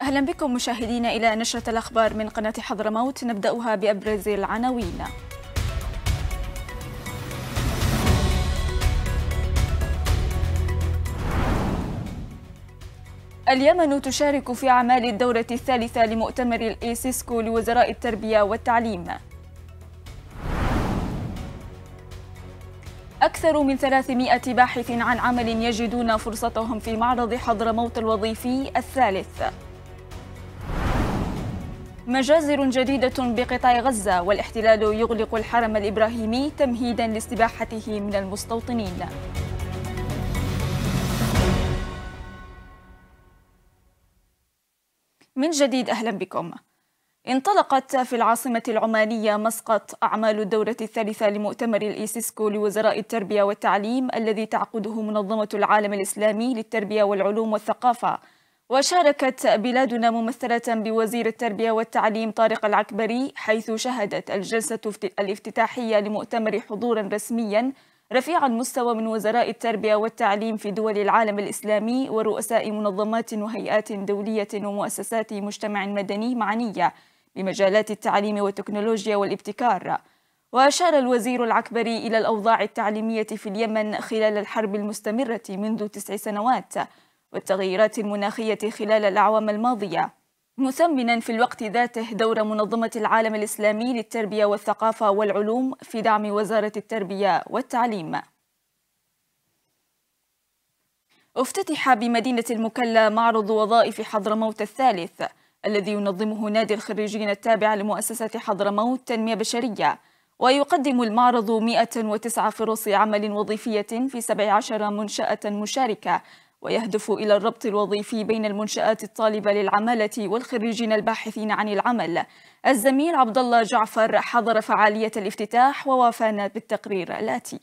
أهلا بكم مشاهدينا إلى نشرة الأخبار من قناة حضرموت، نبدأها بأبرز العناوين. اليمن تشارك في أعمال الدورة الثالثة لمؤتمر الإيسيسكو لوزراء التربية والتعليم. أكثر من 300 باحث عن عمل يجدون فرصتهم في معرض حضرموت الوظيفي الثالث. مجازر جديدة بقطاع غزة، والاحتلال يغلق الحرم الإبراهيمي تمهيدا لاستباحته من المستوطنين. من جديد أهلا بكم. انطلقت في العاصمة العمانية مسقط أعمال الدورة الثالثة لمؤتمر الإيسيسكو لوزراء التربية والتعليم الذي تعقده منظمة العالم الإسلامي للتربية والعلوم والثقافة، وشاركت بلادنا ممثلة بوزير التربية والتعليم طارق العكبري، حيث شهدت الجلسة الافتتاحية لمؤتمر حضورا رسميا رفيع المستوى من وزراء التربية والتعليم في دول العالم الإسلامي ورؤساء منظمات وهيئات دولية ومؤسسات مجتمع مدني معنية بمجالات التعليم والتكنولوجيا والابتكار. وأشار الوزير العكبري إلى الأوضاع التعليمية في اليمن خلال الحرب المستمرة منذ 9 سنوات والتغيرات المناخية خلال الأعوام الماضية، مثمنا في الوقت ذاته دور منظمة العالم الإسلامي للتربية والثقافة والعلوم في دعم وزارة التربية والتعليم. افتتح بمدينة المكلا معرض وظائف حضرموت الثالث الذي ينظمه نادي الخريجين التابع لمؤسسة حضرموت تنمية بشرية، ويقدم المعرض 109 فرص عمل وظيفية في 17 منشأة مشاركة، ويهدف إلى الربط الوظيفي بين المنشآت الطالبة للعمالة والخريجين الباحثين عن العمل. الزميل عبد الله جعفر حضر فعالية الافتتاح ووافانا بالتقرير الآتي.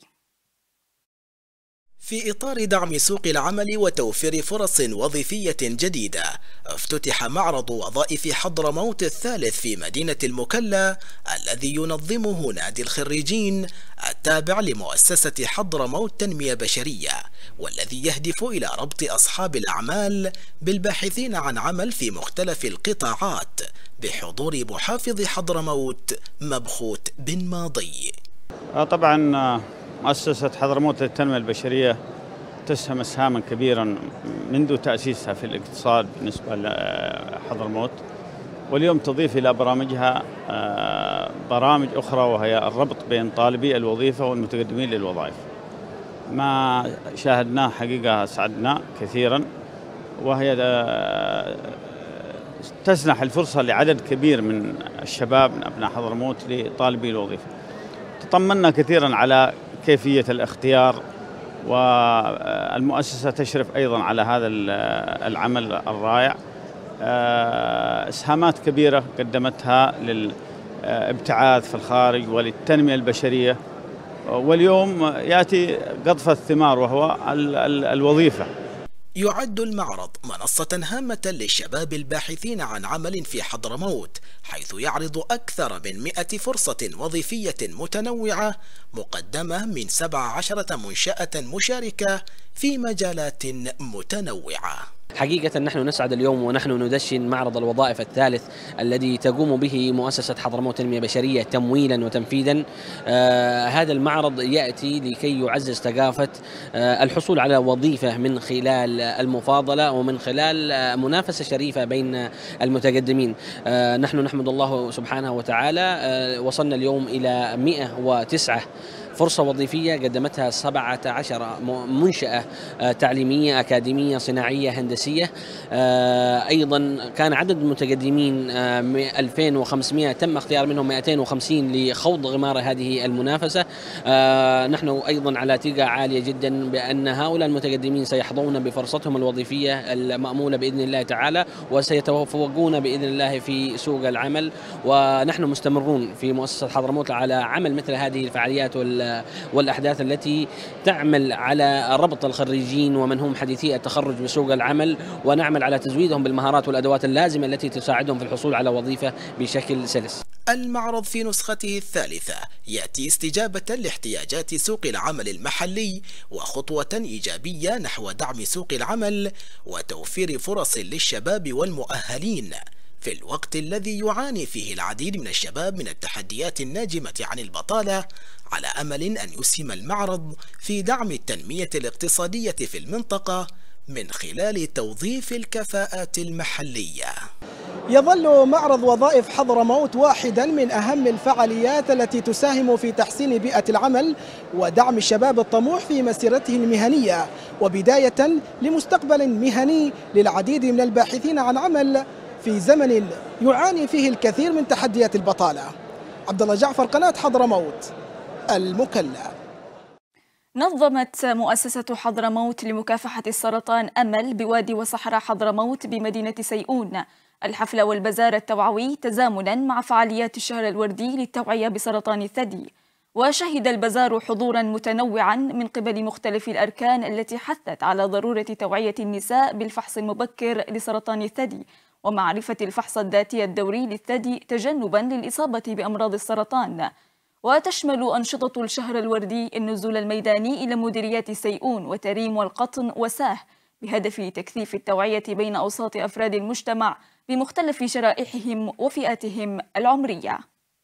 في إطار دعم سوق العمل وتوفير فرص وظيفية جديدة، افتتح معرض وظائف حضرموت الثالث في مدينة المكلا الذي ينظمه نادي الخريجين التابع لمؤسسة حضرموت تنمية بشرية، والذي يهدف إلى ربط أصحاب الأعمال بالباحثين عن عمل في مختلف القطاعات بحضور محافظ حضرموت مبخوت بن ماضي. طبعا مؤسسة حضرموت للتنمية البشرية تسهم إسهاما كبيرا منذ تأسيسها في الاقتصاد بالنسبة لحضرموت، واليوم تضيف إلى برامجها برامج أخرى وهي الربط بين طالبي الوظيفة والمتقدمين للوظائف. ما شاهدناه حقيقة سعدنا كثيرا، وهي تسنح الفرصة لعدد كبير من الشباب من أبناء حضرموت لطالبي الوظيفة. تطمنا كثيرا على كيفية الاختيار، والمؤسسة تشرف أيضا على هذا العمل الرائع. إسهامات كبيرة قدمتها للابتعاث في الخارج وللتنمية البشرية، واليوم يأتي قطف الثمار وهو الوظيفة. يعد المعرض منصة هامة للشباب الباحثين عن عمل في حضرموت، حيث يعرض أكثر من 100 فرصة وظيفية متنوعة مقدمة من 17 منشأة مشاركة في مجالات متنوعة. حقيقة نحن نسعد اليوم ونحن ندشن معرض الوظائف الثالث الذي تقوم به مؤسسة حضرموت تنمية بشرية تمويلا وتنفيذا. هذا المعرض يأتي لكي يعزز ثقافة الحصول على وظيفة من خلال المفاضلة ومن خلال منافسة شريفة بين المتقدمين. نحن نحمد الله سبحانه وتعالى، وصلنا اليوم إلى 109 فرصة وظيفية قدمتها 17 منشأة تعليمية أكاديمية صناعية هندسية. أيضا كان عدد المتقدمين 2500، تم اختيار منهم 250 لخوض غمار هذه المنافسة. نحن أيضا على ثقة عالية جدا بأن هؤلاء المتقدمين سيحظون بفرصتهم الوظيفية المأمولة بإذن الله تعالى، وسيتفوقون بإذن الله في سوق العمل. ونحن مستمرون في مؤسسة حضرموت على عمل مثل هذه الفعاليات والأحداث التي تعمل على ربط الخريجين ومن هم حديثي التخرج بسوق العمل، ونعمل على تزويدهم بالمهارات والأدوات اللازمة التي تساعدهم في الحصول على وظيفة بشكل سلس. المعرض في نسخته الثالثة يأتي استجابة لاحتياجات سوق العمل المحلي وخطوة إيجابية نحو دعم سوق العمل وتوفير فرص للشباب والمؤهلين في الوقت الذي يعاني فيه العديد من الشباب من التحديات الناجمة عن البطالة، على أمل أن يسهم المعرض في دعم التنمية الاقتصادية في المنطقة من خلال توظيف الكفاءات المحلية. يظل معرض وظائف حضرموت واحدا من أهم الفعاليات التي تساهم في تحسين بيئة العمل ودعم الشباب الطموح في مسيرته المهنية، وبداية لمستقبل مهني للعديد من الباحثين عن عمل في زمن يعاني فيه الكثير من تحديات البطالة. عبد الله جعفر، قناة حضرموت، المكلا. نظمت مؤسسة حضرموت لمكافحة السرطان أمل بوادي وصحراء حضرموت بمدينة سيئون الحفل والبزار التوعوي تزامنا مع فعاليات الشهر الوردي للتوعية بسرطان الثدي. وشهد البزار حضورا متنوعا من قبل مختلف الأركان التي حثت على ضرورة توعية النساء بالفحص المبكر لسرطان الثدي ومعرفة الفحص الذاتي الدوري للثدي تجنبا للإصابة بأمراض السرطان. وتشمل أنشطة الشهر الوردي النزول الميداني إلى مديريات سيئون وتريم والقطن وساه بهدف تكثيف التوعية بين أوساط أفراد المجتمع بمختلف شرائحهم وفئاتهم العمرية.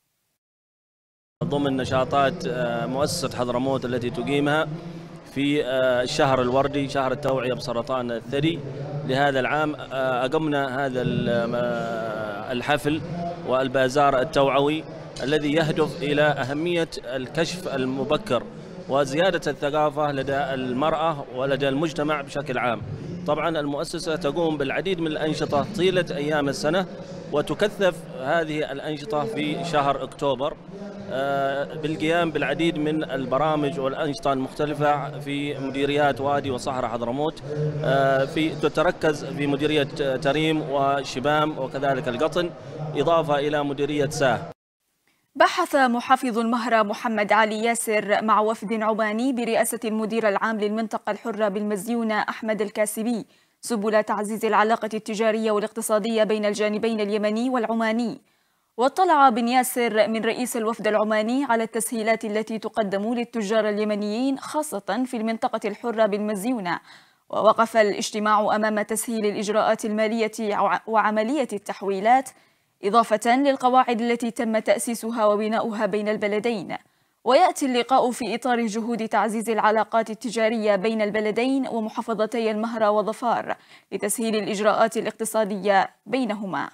ضمن نشاطات مؤسسة حضرموت التي تقيمها في الشهر الوردي، شهر التوعية بسرطان الثدي لهذا العام، أقمنا هذا الحفل والبازار التوعوي الذي يهدف إلى أهمية الكشف المبكر وزيادة الثقافة لدى المرأة ولدى المجتمع بشكل عام. طبعا المؤسسة تقوم بالعديد من الأنشطة طيلة أيام السنة، وتكثف هذه الأنشطة في شهر أكتوبر بالقيام بالعديد من البرامج والأنشطة المختلفة في مديريات وادي وصحراء حضرموت، تتركز في مديرية تريم وشبام وكذلك القطن، إضافة إلى مديرية ساه. بحث محافظ المهرة محمد علي ياسر مع وفد عماني برئاسة المدير العام للمنطقة الحرة بالمزيونة أحمد الكاسبي سبل تعزيز العلاقة التجارية والاقتصادية بين الجانبين اليمني والعماني. واطلع بن ياسر من رئيس الوفد العماني على التسهيلات التي تقدم للتجار اليمنيين خاصة في المنطقة الحرة بالمزيونة. ووقف الاجتماع أمام تسهيل الإجراءات المالية وعملية التحويلات إضافة للقواعد التي تم تأسيسها وبناؤها بين البلدين. ويأتي اللقاء في إطار جهود تعزيز العلاقات التجارية بين البلدين ومحافظتي المهرة وظفار لتسهيل الإجراءات الاقتصادية بينهما.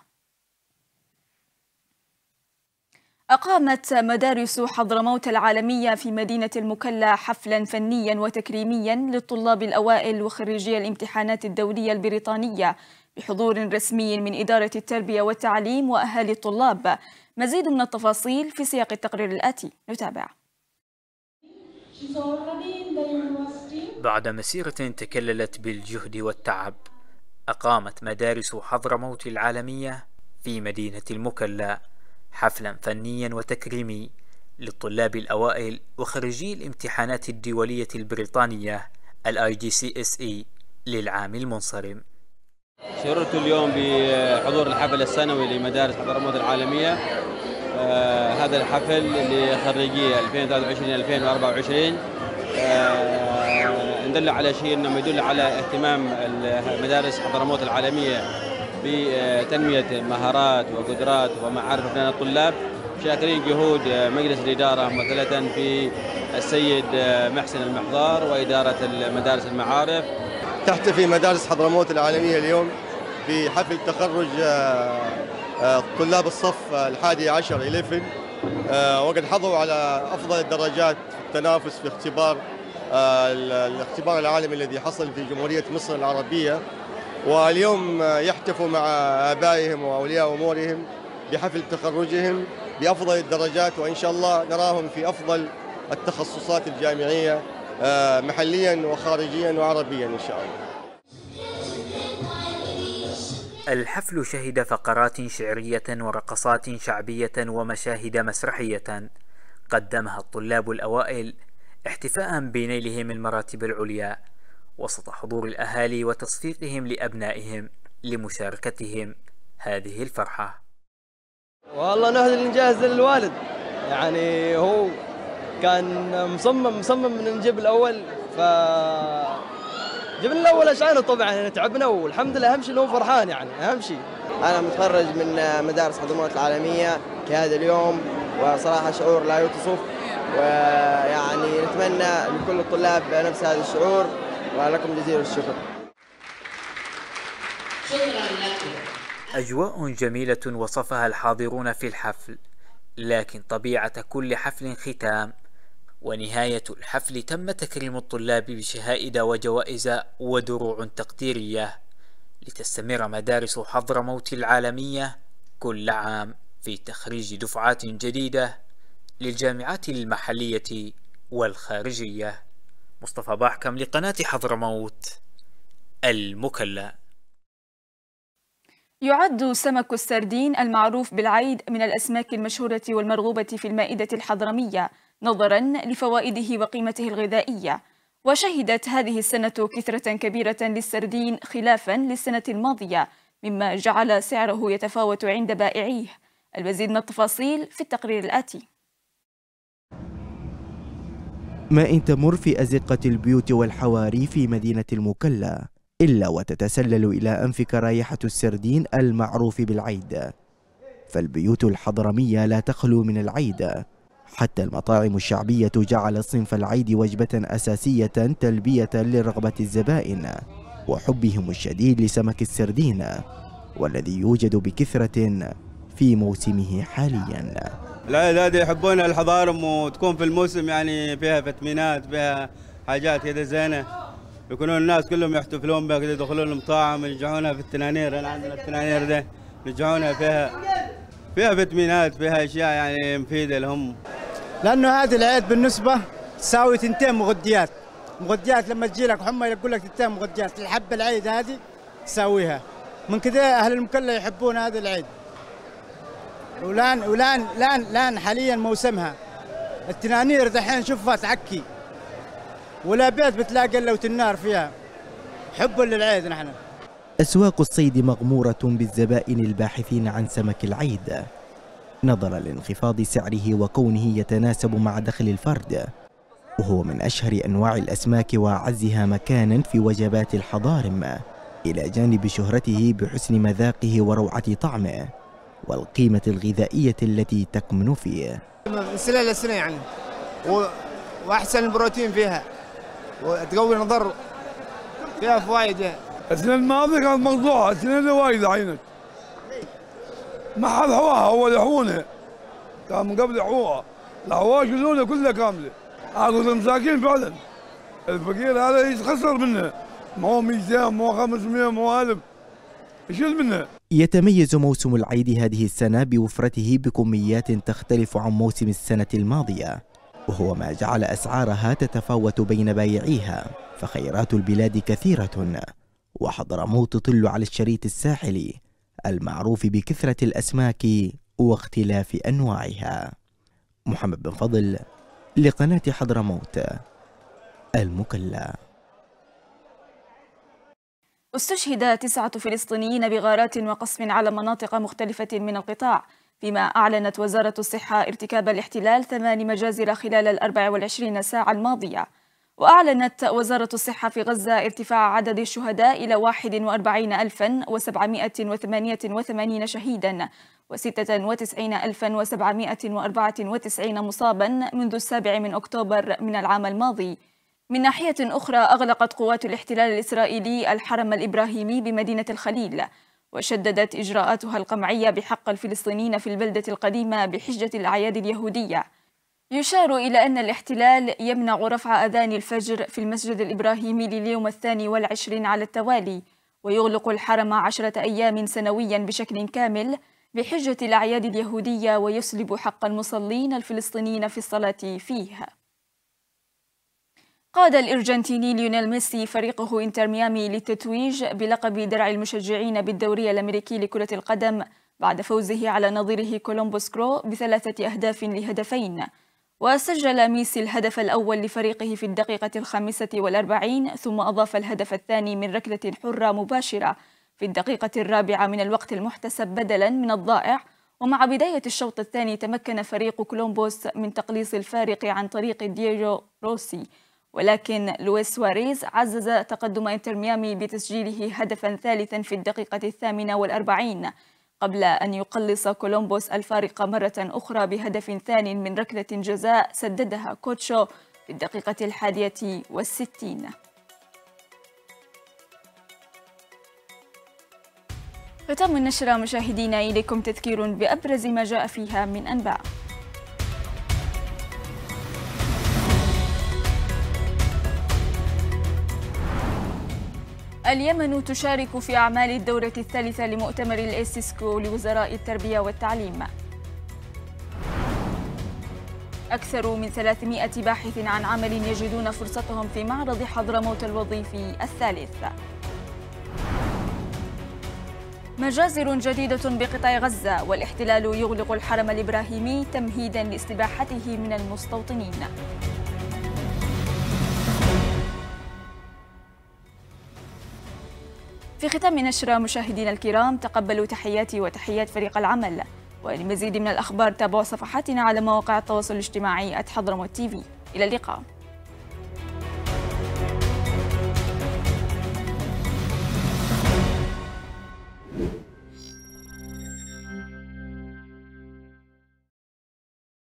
أقامت مدارس حضرموت العالمية في مدينة المكلا حفلا فنيا وتكريميا للطلاب الأوائل وخريجي الامتحانات الدولية البريطانية بحضور رسمي من إدارة التربية والتعليم وأهالي الطلاب. مزيد من التفاصيل في سياق التقرير الآتي، نتابع. بعد مسيرة تكللت بالجهد والتعب، أقامت مدارس حضرموت العالمية في مدينة المكلا حفلا فنيا وتكريمي للطلاب الأوائل وخريجي الامتحانات الدولية البريطانية IGCSE للعام المنصرم. شررت اليوم بحضور الحفل السنوي لمدارس حضرموت العالمية. هذا الحفل لخريجي 2023-2024 ندل على شيء انه يدل على اهتمام مدارس حضرموت العالمية بتنمية مهارات وقدرات ومعارف أبناء الطلاب. شاكرين جهود مجلس الإدارة مثلة في السيد محسن المحضار وإدارة المدارس المعارف. تحتفي مدارس حضرموت العالمية اليوم بحفل تخرج طلاب الصف 11 وقد حظوا على أفضل الدرجات في التنافس في الاختبار العالمي الذي حصل في جمهورية مصر العربية، واليوم يحتفوا مع آبائهم وأولياء أمورهم بحفل تخرجهم بأفضل الدرجات، وإن شاء الله نراهم في أفضل التخصصات الجامعية محليا وخارجيا وعربيا إن شاء الله. الحفل شهد فقرات شعرية ورقصات شعبية ومشاهد مسرحية قدمها الطلاب الأوائل احتفاء بنيلهم المراتب العليا وسط حضور الأهالي وتصفيقهم لأبنائهم لمشاركتهم هذه الفرحة. والله نهدي الإنجاز للوالد، يعني هو كان مصمم ان نجيب الأول، جبنا الأول عشانه طبعا، يعني تعبنا والحمد لله. أهم شيء إنه فرحان، يعني أهم شيء. أنا متخرج من مدارس حضرموت العالمية في هذا اليوم، وصراحة شعور لا يوصف، ويعني نتمنى لكل الطلاب نفس هذا الشعور، ولكم جزيل الشكر. أجواء جميلة وصفها الحاضرون في الحفل، لكن طبيعة كل حفل ختام، ونهاية الحفل تم تكريم الطلاب بشهائد وجوائز ودروع تقديرية لتستمر مدارس حضرموت العالمية كل عام في تخريج دفعات جديدة للجامعات المحلية والخارجية. مصطفى باحكم لقناة حضرموت المكلا. يعد سمك السردين المعروف بالعيد من الأسماك المشهورة والمرغوبة في المائدة الحضرمية نظرا لفوائده وقيمته الغذائية، وشهدت هذه السنة كثرة كبيرة للسردين خلافا للسنة الماضية، مما جعل سعره يتفاوت عند بائعيه. المزيد من التفاصيل في التقرير الآتي. ما إن تمر في أزقة البيوت والحواري في مدينة المكلا إلا وتتسلل إلى أنفك رائحة السردين المعروف بالعيد، فالبيوت الحضرمية لا تخلو من العيد، حتى المطاعم الشعبية جعل صنف العيد وجبة أساسية تلبية لرغبة الزبائن وحبهم الشديد لسمك السردين، والذي يوجد بكثرة في موسمه حاليا. العيد هذه يحبون الحضارم، وتكون في الموسم يعني فيها فيتامينات، فيها حاجات كذا زينة، يكونون الناس كلهم يحتفلون بها كذا، يدخلون المطاعم يرجعونها في التنانير. أنا عندنا التنانير ده يرجعونها فيها فيتامينات، فيها أشياء يعني مفيدة لهم. لأنه هذه العيد بالنسبة تساوي 2 مغذيات. لما تجي لك حمى يقول لك 2 مغذيات، الحبة العيد هذه تساويها. من كذا أهل المكلا يحبون هذا العيد. ولان حاليا موسمها. التنانير دحين شوفها تعكي، ولا بيت بتلاقي الا وتنار فيها. حب للعيد نحن. أسواق الصيد مغمورة بالزبائن الباحثين عن سمك العيد، نظرا لانخفاض سعره وكونه يتناسب مع دخل الفرد، وهو من أشهر أنواع الأسماك وأعزها مكانا في وجبات الحضارم، إلى جانب شهرته بحسن مذاقه وروعة طعمه والقيمة الغذائية التي تكمن فيه. من سنة لسنة يعني، وأحسن البروتين فيها، وتقوي النظر، فيها فوائد. السنة الماضية كانت مقطوعة، السنة اللي وايدة عينك. ما حد حواها، هو لحونه. كان من قبل حوها، الحواش اللونه كلها كاملة. هذول مساكين فعلا. الفقير هذا يتخسر منه، ما هو 200 ما هو 500 ما هو 1000 يشيل منه. يتميز موسم العيد هذه السنة بوفرته بكميات تختلف عن موسم السنة الماضية، وهو ما جعل أسعارها تتفاوت بين بايعيها، فخيرات البلاد كثيرة، وحضرموت تطل على الشريط الساحلي المعروف بكثرة الأسماك واختلاف أنواعها. محمد بن فضل لقناة حضرموت المكلا. استشهد 9 فلسطينيين بغارات وقصف على مناطق مختلفة من القطاع، فيما أعلنت وزارة الصحة ارتكاب الاحتلال 8 مجازر خلال 24 ساعة الماضية. وأعلنت وزارة الصحة في غزة ارتفاع عدد الشهداء إلى 41,788 شهيدا و96,794 مصابا منذ 7 أكتوبر من العام الماضي. من ناحية أخرى، أغلقت قوات الاحتلال الإسرائيلي الحرم الإبراهيمي بمدينة الخليل، وشددت إجراءاتها القمعية بحق الفلسطينيين في البلدة القديمة بحجة الأعياد اليهودية. يشار إلى أن الاحتلال يمنع رفع أذان الفجر في المسجد الإبراهيمي لليوم 22 على التوالي، ويغلق الحرم 10 أيام سنويا بشكل كامل بحجة الأعياد اليهودية، ويسلب حق المصلين الفلسطينيين في الصلاة فيها. قاد الأرجنتيني ليونيل ميسي فريقه إنتر ميامي للتتويج بلقب درع المشجعين بالدوري الأمريكي لكرة القدم بعد فوزه على نظيره كولومبوس كرو ب3 أهداف لهدفين. وسجل ميسي الهدف الأول لفريقه في الدقيقة 45، ثم أضاف الهدف الثاني من ركلة حرة مباشرة في الدقيقة 4 من الوقت المحتسب بدلا من الضائع. ومع بداية الشوط الثاني تمكن فريق كولومبوس من تقليص الفارق عن طريق دييغو روسي، ولكن لويس سواريز عزز تقدم انتر ميامي بتسجيله هدفا ثالثا في الدقيقة 48 قبل أن يقلص كولومبوس الفارق مرة أخرى بهدف ثاني من ركلة جزاء سددها كوتشو في الدقيقة 61. ختام النشرة مشاهدينا، إليكم تذكير بأبرز ما جاء فيها من أنباء. اليمن تشارك في أعمال الدورة الثالثة لمؤتمر الإيسيسكو لوزراء التربية والتعليم. أكثر من 300 باحث عن عمل يجدون فرصتهم في معرض حضرموت الوظيفي الثالث. مجازر جديدة بقطاع غزة، والاحتلال يغلق الحرم الإبراهيمي تمهيدا لاستباحته من المستوطنين. في ختام نشرة مشاهدينا الكرام، تقبلوا تحياتي وتحيات فريق العمل، ولمزيد من الأخبار تابعوا صفحاتنا على مواقع التواصل الاجتماعي @حضرموت TV. إلى اللقاء.